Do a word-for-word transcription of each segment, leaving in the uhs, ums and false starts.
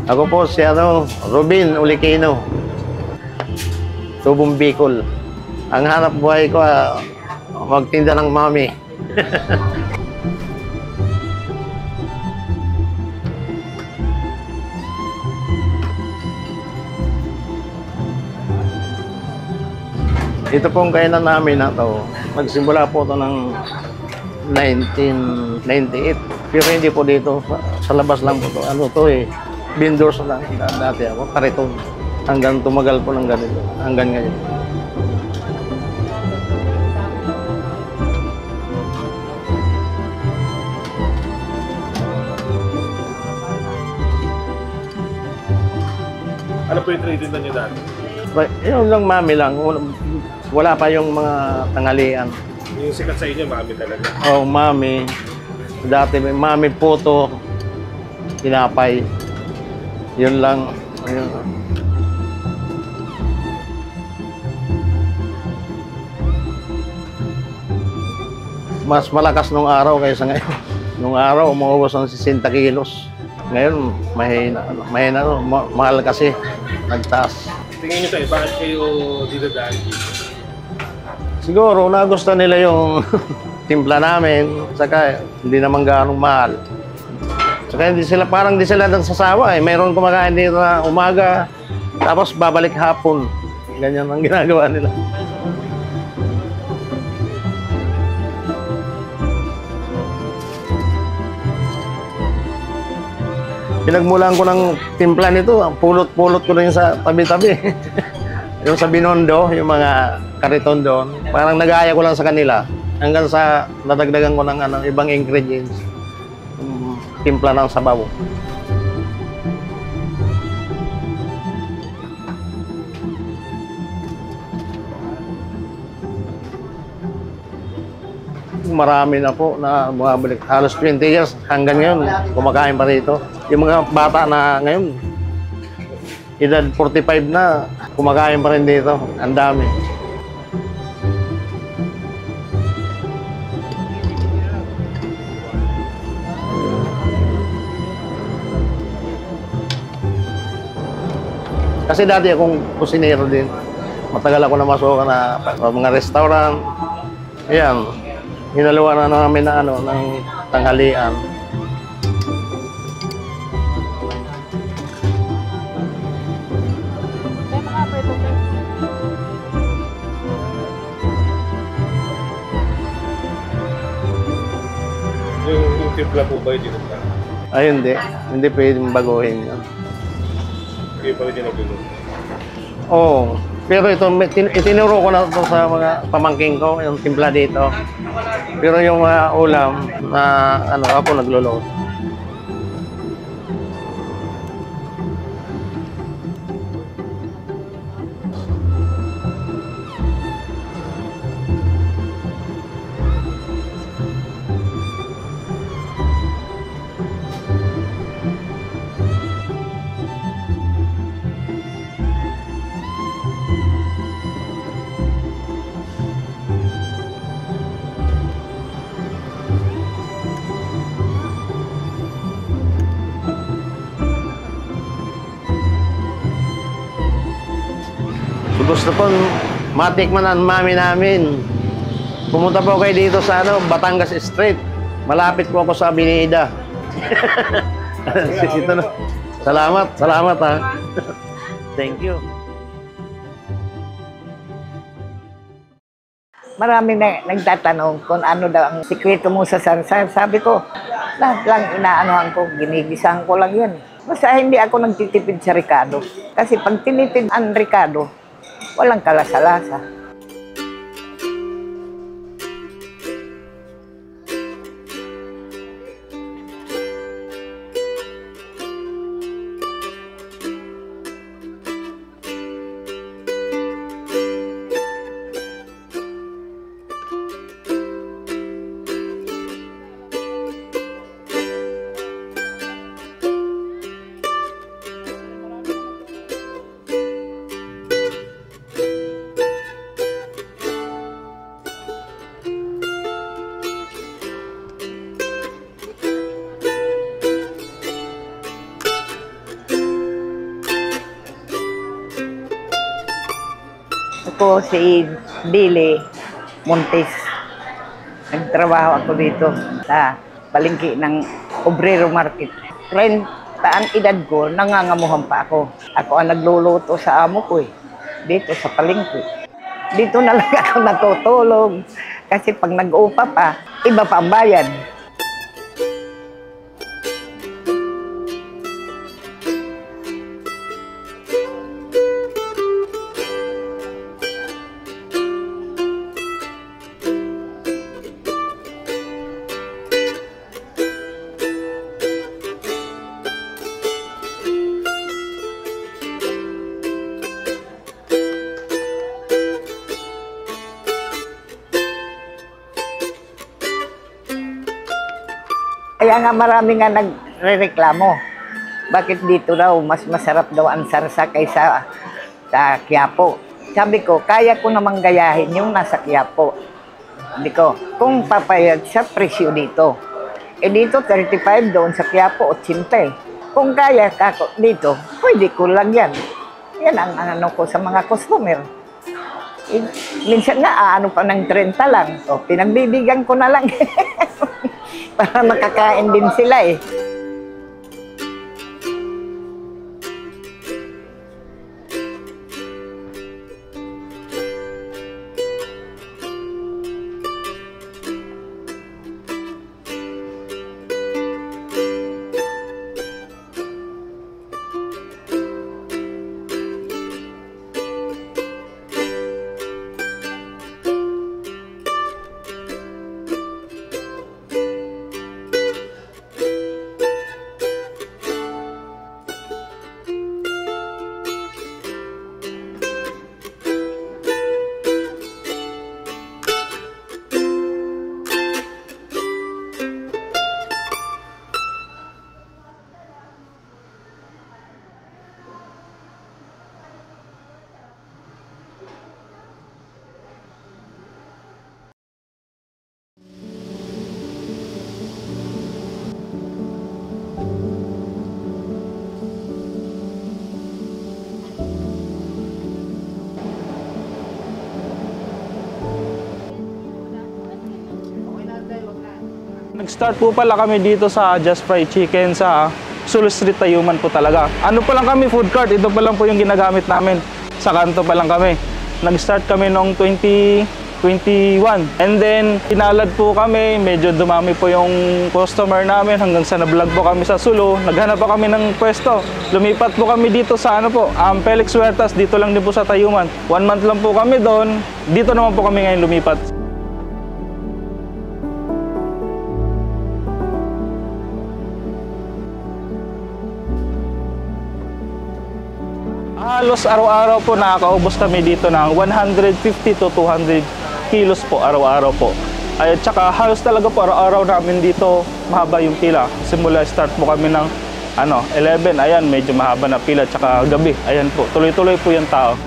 Ako po si ano, Robin Ulikino, Tubong Bicol. Ang hanap buhay ko, uh, magtinda ng mami. Ito pong kainan namin na to, nagsimula po ito ng nineteen ninety-eight. Pero hindi po dito, sa labas lang po ito. Ano to eh, vendors lang dati ako, kariton. Hanggang tumagal po ng ganito, hanggang ngayon. Ano po yung trade-in na nyo dati? Yun lang, mami lang. Wala pa yung mga tanghalian. Yung sikat sa inyo, mami talaga. Oh, mami. Dati may mami puto, tinapay. Yun lang. Ayun. Mas malakas nung araw kaysa ngayon. Nung araw, umuubos ng sixty kilos. Ngayon, mahina, mahina, ma mahal kasi. Nagtaas. Tingin nyo tayo, bakit kayo dinadaan dito? Siguro, nagustuhan nila yung timpla namin. Saka, hindi naman ganong mahal. Saka, hindi sila, parang hindi sila nagsasawa eh. Mayroon kumakain dito na umaga, tapos babalik hapon. Ganyan ang ginagawa nila. Pinagmulan ko ng timpla nito, pulot-pulot ko rin sa tabi-tabi. Yung sa Binondo, yung mga kariton doon, parang nag-aaya ko lang sa kanila hanggang sa nadagdagan ko ng ano, ibang ingredients. Um, timpla ng sabaw. Marami na po na bumabalik. Halos twenty years hanggang ngayon, kumakain pa rito. Yung mga bata na ngayon, edad forty-five na, kumakain pa rin dito. Ang dami. Kasi dati akong kusinero din. Matagal ako na masukan na mga restaurant. Ayan. Hinaluan na namin na ano, ng tanghalian. Yung, yung timpla po ba yung dinadaan? Ay, hindi. Hindi pwedeng baguhin yun. Kayo pa rin ginagano? Oo. Pero ito, itinuro ko na ito sa mga pamangking ko, yung timpla dito. Pero yung uh, ulam na ano, ako nagluluto. Gusto po matikman ang mami namin. Pumunta po kayo dito sa ano, Batangas Street. Malapit po ako sa Binida. Ito na. Salamat, salamat ha. Thank you. Marami na nagtatanong kung ano daw ang sikreto mo sa sansar. Sabi ko, lahat lang inaanohan ko, ginigisahan ko lang yun. Basta hindi ako nagtitipid sa Ricardo. Kasi pag tinitid ang Ricardo, walang kalasa-lasa. ko si Billy Montes. Nagtrabaho ako dito sa palengke ng Obrero Market. trenta ang edad ko, nangangamuhan pa ako. Ako ang nagluluto sa amo ko eh, dito sa palengke. Dito na lang ako natutulog. Kasi pag nag-upa pa, iba pa ang bayad. Kaya nga marami nga nagre-reklamo. Bakit dito daw mas masarap daw ang sarsa kaysa sa Quiapo? Sabi ko, kaya ko namang gayahin yung nasa Quiapo. Sabi ko, kung papayag sa presyo dito. Eh dito, thirty-five doon sa Quiapo, eighty. Kung kaya ka dito, pwede ko lang yan. Yan ang ano ko sa mga customer. Eh, minsan nga, ano pa ng thirty lang. So, pinagbibigyan ko na lang. Para makakain din sila eh. Nag-start po pala kami dito sa Just Fried Chicken sa Sulu Street, Tayuman po talaga. Ano pa lang kami, food cart, ito pa lang po yung ginagamit namin. Sa kanto pa lang kami. Nag-start kami noong twenty twenty-one. And then, pinalad po kami, medyo dumami po yung customer namin hanggang sa na-vlog po kami sa Sulu. Naghanap pa kami ng pwesto. Lumipat po kami dito sa ano po, um, Felix Huertas, dito lang din po sa Tayuman. One month lang po kami doon. Dito naman po kami ngayon lumipat. Halos araw-araw po nakakaubos kami dito ng one hundred fifty to two hundred kilos po araw-araw po. Ay, at saka halos talaga po araw-araw namin dito mahaba yung pila. Simula start po kami ng ano, eleven, ayan medyo mahaba na pila, at saka gabi, ayan po, tuloy-tuloy po yung tao.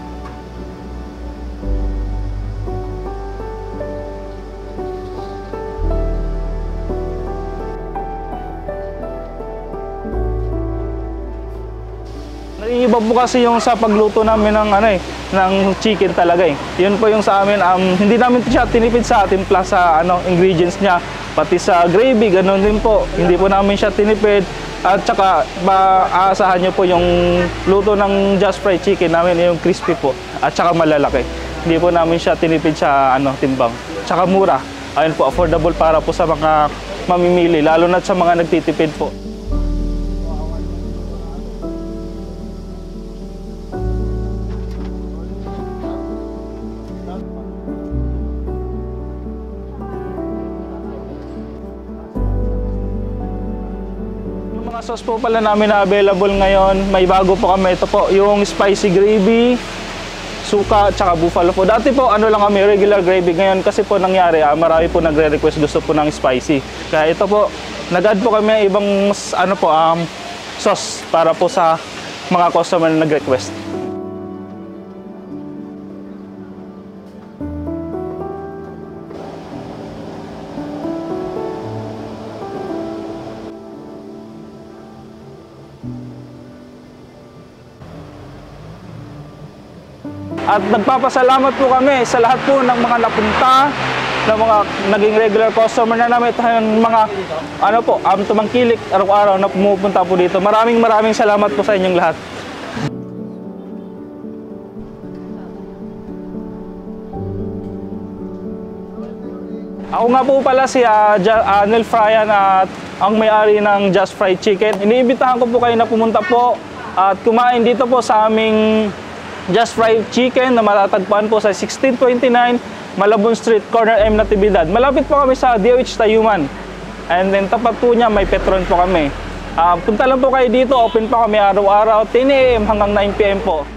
Iba po kasi yung sa pagluto namin ng ano eh, ng chicken talaga eh. Yun po yung sa amin, um, hindi namin siya tinipid sa timpla sa ano, ingredients niya. Pati sa gravy, ganun din po. Hindi po namin siya tinipid. At saka, maaasahan nyo po yung luto ng Just Fried Chicken namin, yung crispy po. At saka malalaki. Hindi po namin siya tinipid sa ano, timbang. Tsaka mura. Ayun po, affordable para po sa mga mamimili, lalo na sa mga nagtitipid po. Mga sauce po pala namin na available ngayon, may bago po kami. Ito po, yung spicy gravy, suka, tsaka buffalo po. Dati po, ano lang kami, regular gravy. Ngayon kasi po nangyari, ah, marami po nagre-request, gusto po ng spicy. Kaya ito po, nag-add po kami ng ibang ano po, um, sauce para po sa mga customer na nag-request. At nagpapasalamat po kami sa lahat po ng mga napunta, na mga naging regular customer na namin, at yung mga ano po, um, tumangkilik araw-araw na pumupunta po dito. Maraming maraming salamat po sa inyong lahat. Ako nga po pala si uh, ja, uh, Nel Fryan at ang may-ari ng Just Fried Chicken. Iniimbitahan ko po kayo na pumunta po at kumain dito po sa aming Just Fried Chicken na matatagpuan po sa sixteen twenty-nine Malabon Street, Corner M, Natividad. Malapit po kami sa D O H Tayuman. And then tapat po niya may Petron po kami. Uh, punta lang po kayo dito, open po kami araw-araw ten A M hanggang nine P M po.